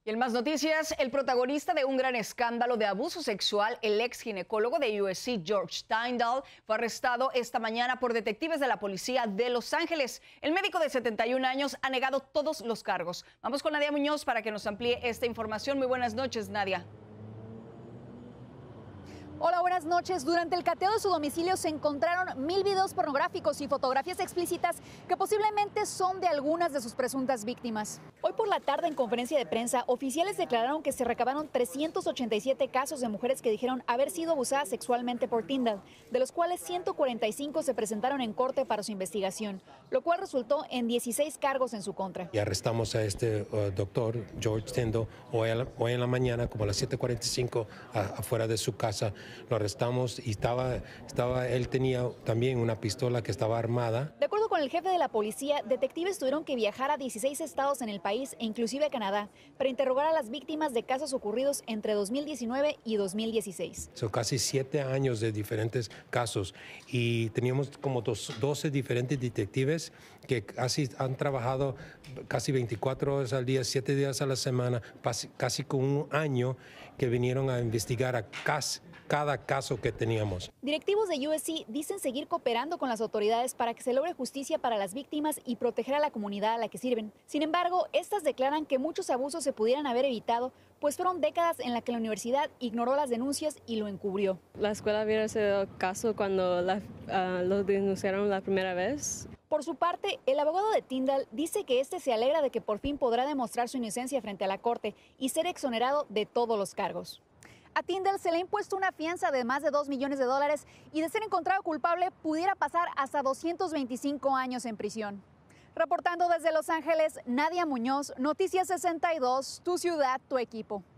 Y en más noticias, el protagonista de un gran escándalo de abuso sexual, el ex ginecólogo de USC, George Tyndall, fue arrestado esta mañana por detectives de la policía de Los Ángeles. El médico de 71 años ha negado todos los cargos. Vamos con Nadia Muñoz para que nos amplíe esta información. Muy buenas noches, Nadia. Hola, buenas noches. Durante el cateo de su domicilio se encontraron 1000 videos pornográficos y fotografías explícitas que posiblemente son de algunas de sus presuntas víctimas. Hoy por la tarde, en conferencia de prensa, oficiales declararon que se recabaron 387 casos de mujeres que dijeron haber sido abusadas sexualmente por Tyndall, de los cuales 145 se presentaron en corte para su investigación, lo cual resultó en 16 cargos en su contra. Y arrestamos a este doctor, George Tyndall, hoy en la mañana, como a las 7:45, afuera de su casa. Lo arrestamos y él tenía también una pistola que estaba armada. De acuerdo con el jefe de la policía, detectives tuvieron que viajar a 16 estados en el país e inclusive a Canadá para interrogar a las víctimas de casos ocurridos entre 2019 y 2016. Son casi 7 años de diferentes casos y teníamos como 12 diferentes detectives que casi han trabajado casi 24 horas al día, 7 días a la semana, casi con un año que vinieron a investigar a cada caso que teníamos. Directivos de USC dicen seguir cooperando con las autoridades para que se logre justicia para las víctimas y proteger a la comunidad a la que sirven. Sin embargo, estas declaran que muchos abusos se pudieran haber evitado, pues fueron décadas en las que la universidad ignoró las denuncias y lo encubrió. La escuela hubiera sido caso cuando lo denunciaron la primera vez. Por su parte, el abogado de Tyndall dice que este se alegra de que por fin podrá demostrar su inocencia frente a la corte y ser exonerado de todos los cargos. A Tyndall se le ha impuesto una fianza de más de $2 millones y de ser encontrado culpable pudiera pasar hasta 225 años en prisión. Reportando desde Los Ángeles, Nadia Muñoz, Noticias 62, tu ciudad, tu equipo.